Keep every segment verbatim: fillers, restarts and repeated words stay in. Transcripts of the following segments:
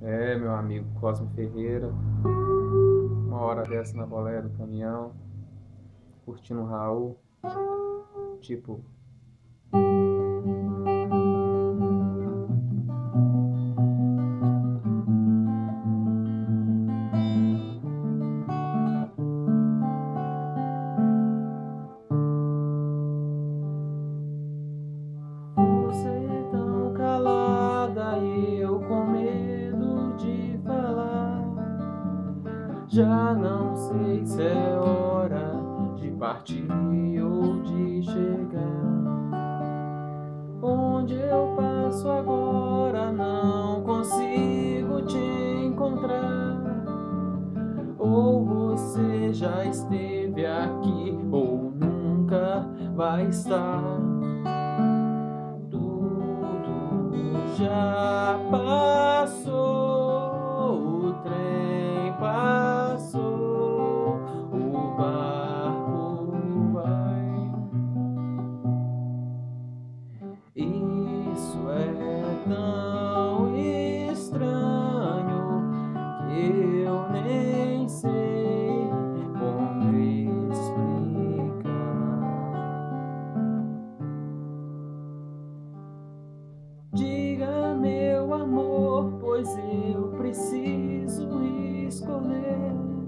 É, meu amigo Cosme Ferreira, uma hora dessa na boleia do caminhão, curtindo o Raul, tipo, Você tão calada e eu com medo de falar. Já não sei se é hora de partir ou de chegar. Onde eu passo agora não consigo te encontrar. Ou você já esteve aqui ou nunca vai estar. Já passou, o trem passou, o barco vai. Isso é tão estranho que eu nem sei como explicar. Diga, meu amor, pois eu preciso escolher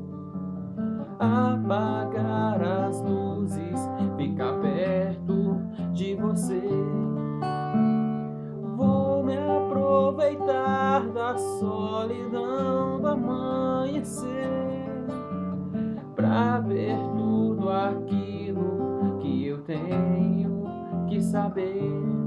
apagar as luzes, ficar perto de você. Vou me aproveitar da solidão do amanhecer pra ver tudo aquilo que eu tenho que saber.